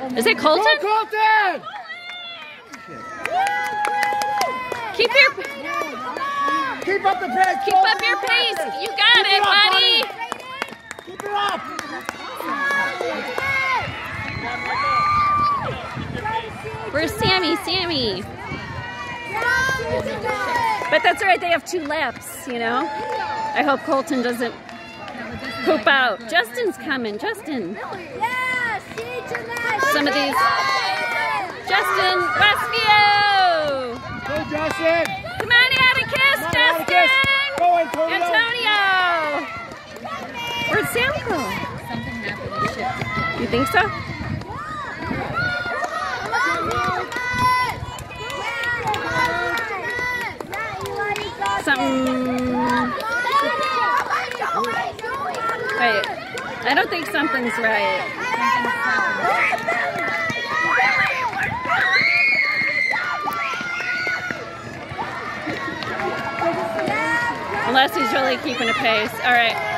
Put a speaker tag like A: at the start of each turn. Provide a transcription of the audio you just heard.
A: Is it Colton?
B: Go, Colton!
A: Keep up the pace.
B: Keep up your pace.
A: You got it, buddy.
B: Keep it up.
A: Where's Sammy? Sammy. But that's right. They have 2 laps. You know. I hope Colton doesn't poop out. Justin's coming. Justin. Some of these. Justin, Westview.
B: Go, Justin.
A: Come on, Atticus. Justin.
B: Go, Antonio.
A: Where'd Sam go?
C: Something happened.
A: You think so? Wait, I don't think something's right. Unless he's really keeping a pace. All right.